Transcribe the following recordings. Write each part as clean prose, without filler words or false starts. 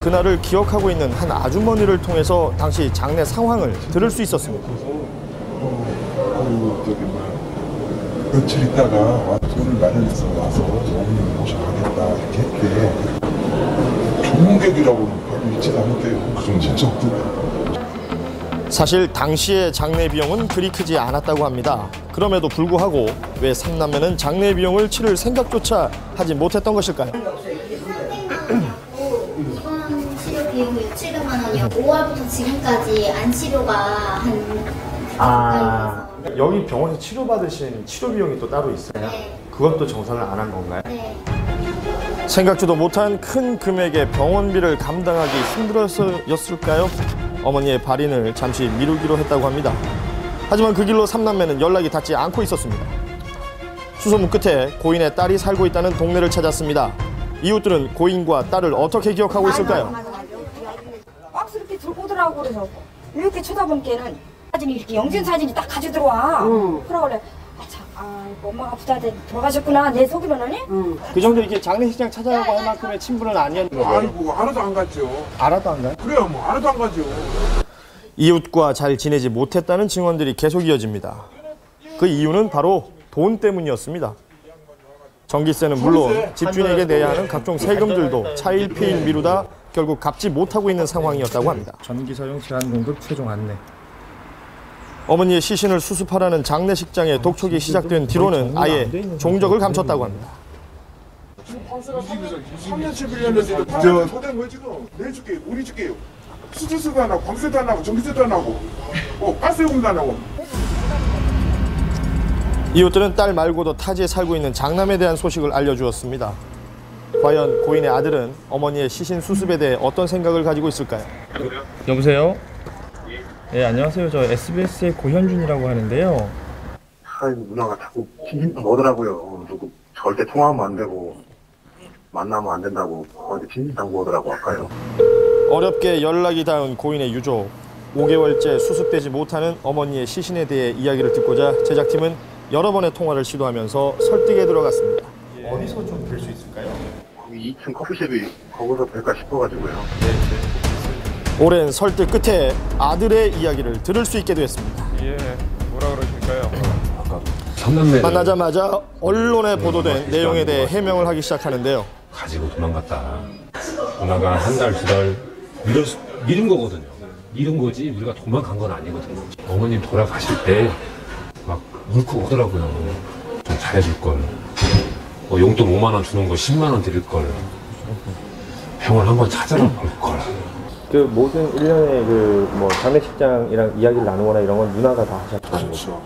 그날을 기억하고 있는 한 아주머니를 통해서 당시 장례 상황을 들을 수 있었습니다. 며칠 있다가 돈을 마련해서 와서 어머님 모셔가겠다 이렇게 했대. 조문객이라고는 별로 있진 않은데요. 그 정도 진짜 없던데. 사실 당시의 장례 비용은 그리 크지 않았다고 합니다. 그럼에도 불구하고 왜 삼남매는 장례 비용을 치를 생각조차 하지 못했던 것일까요? 이번 치료 비용이 700만 원이요. 5월부터 지금까지 안 치료가 한 여기 병원에서 치료받으신 치료 비용이 또 따로 있어요? 네. 그건 또 정산을 안 한 건가요? 네. 생각지도 못한 큰 금액의 병원비를 감당하기 힘들어서였을까요? 어머니의 발인을 잠시 미루기로 했다고 합니다. 하지만 그 길로 삼남매는 연락이 닿지 않고 있었습니다. 수소문 끝에 고인의 딸이 살고 있다는 동네를 찾았습니다. 이웃들은 고인과 딸을 어떻게 기억하고 있을까요? 박스 이렇게 들고 오더라고. 그래서 이렇게 쳐다보니까는 사진이 이렇게 영진 사진이 딱 가지고 들어와. 그러길래 엄마가 부자한테 돌아가셨구나. 내 속이로는. 그 정도 이렇게 장례식장 찾아가고 할 만큼의 친분은 아니었는데. 아이고 하나도 안 갔죠. 알아도 안 가요? 그래요, 뭐 하나도 안 가죠. 이웃과 잘 지내지 못했다는 증언들이 계속 이어집니다. 그 이유는 바로 돈 때문이었습니다. 전기세는 물론 집주인에게 내야 하는 각종 세금들도 차일피일 미루다 결국 갚지 못하고 있는 상황이었다고 합니다. 전기 사용 제한 공급 최종 안내. 어머니의 시신을 수습하라는 장례식장의 독촉이 시작된 뒤로는 아예 종적을 감췄다고 합니다. 3년 11년인데 저 소된 거 지금 내일 줄게요. 우리 줄게요. 수주세도 안 하고 관세도 안 하고 전기세도 안 하고 가스요금도 안 하고. 이웃들은 딸 말고도 타지에 살고 있는 장남에 대한 소식을 알려주었습니다. 과연 고인의 아들은 어머니의 시신 수습에 대해 어떤 생각을 가지고 있을까요? 여보세요? 네, 안녕하세요. 저 SBS의 고현준이라고 하는데요. 아이고, 누나가 자꾸 진심당 오더라고요. 누구 절대 통화하면 안 되고 만나면 안 된다고 어디 진심당 오더라고 아까요. 어렵게 연락이 닿은 고인의 유족. 5개월째 수습되지 못하는 어머니의 시신에 대해 이야기를 듣고자 제작팀은 여러 번의 통화를 시도하면서 설득에 들어갔습니다. 어디서 좀 뵐 수 있을까요? 거기 2층 커피숍이 거기서 뵐까 싶어가지고요. 오랜 설득 끝에 아들의 이야기를 들을 수 있게 되었습니다. 예, 뭐라 그러실까요? 삼남매 만나자마자 언론에 보도된 내용에 대해 해명을 하기 시작하는데요. 가지고 도망갔다. 누나가 한 달, 두 달 미룬 거거든요. 미룬 거지 우리가 도망간 건 아니거든요. 어머님 돌아가실 때 막 울컥 오더라고요. 좀 잘해줄 걸. 용돈 5만 원 주는 거 10만 원 드릴 걸. 병원 한번 찾아라 볼 걸. 그 모든 일련의 그 장례식장이랑 이야기를 나누거나 이런 건 누나가 다 하셨던 거죠.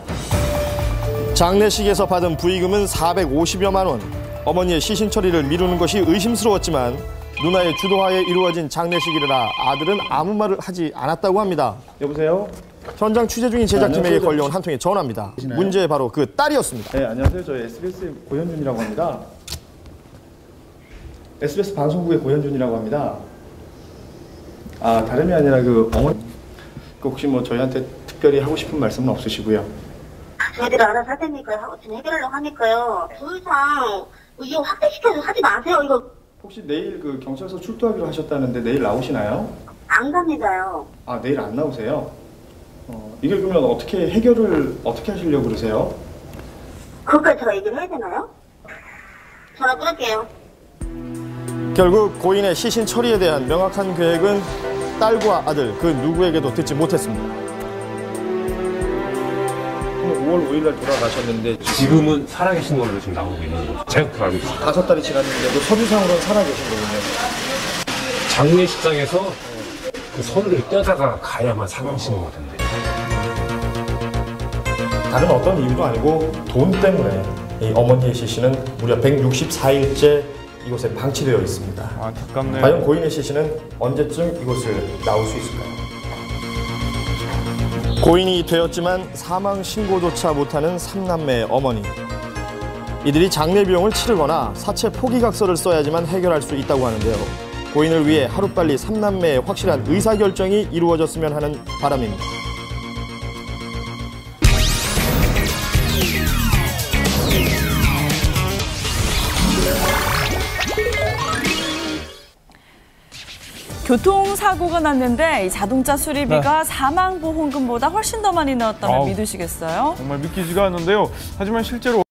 장례식에서 받은 부의금은 450여만 원. 어머니의 시신 처리를 미루는 것이 의심스러웠지만 누나의 주도하에 이루어진 장례식이라 아들은 아무 말을 하지 않았다고 합니다. 여보세요? 현장 취재 중인 제작팀에게 걸려온 한 통의 전화입니다. 문제의 바로 그 딸이었습니다. 네, 안녕하세요. 저 SBS의 고현준이라고 합니다. SBS 방송국의 고현준이라고 합니다. 다름이 아니라 그 어머니 혹시 저희한테 특별히 하고 싶은 말씀은 없으시고요. 저희들이 알아서 할 테니까요. 하고 해결하려고 하니까요. 더 이상 이거 확대시켜서 하지 마세요. 이거 혹시 내일 그 경찰서 출두하기로 하셨다는데 내일 나오시나요? 안 갑니다요. 내일 안 나오세요? 이게 그러면 어떻게 해결을 어떻게 하시려고 그러세요? 그것까지 제가 얘기를 해야 되나요? 전화 끊을게요. 결국 고인의 시신 처리에 대한 명확한 계획은 딸과 아들 그 누구에게도 듣지 못했습니다. 5월 5일 날 돌아가셨는데 지금은 살아계신 걸로 지금 나오고 있는 거죠. 제가 그렇게 알고 있습니다. 5달이 지났는데도 서류상으로는 살아계신 거군요. 장례식장에서 그 손을 떼다가 가야만 살아계시는 것 같은데. 다른 어떤 이유도 아니고 돈 때문에 이 어머니의 시신은 무려 164일째 이곳에 방치되어 있습니다. 안타깝네요. 과연 고인의 시신은 언제쯤 이곳을 나올 수 있을까요? 고인이 되었지만 사망 신고조차 못하는 삼남매의 어머니. 이들이 장례 비용을 치르거나 사체 포기각서를 써야지만 해결할 수 있다고 하는데요. 고인을 위해 하루빨리 삼남매의 확실한 의사결정이 이루어졌으면 하는 바람입니다. 교통사고가 났는데 이 자동차 수리비가 사망보험금보다 훨씬 더 많이 나왔다면 믿으시겠어요? 정말 믿기지가 않는데요. 하지만 실제로